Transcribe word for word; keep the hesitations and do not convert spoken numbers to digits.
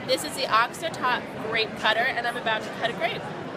This is the Oxo Tot Grape Cutter, and I'm about to cut a grape.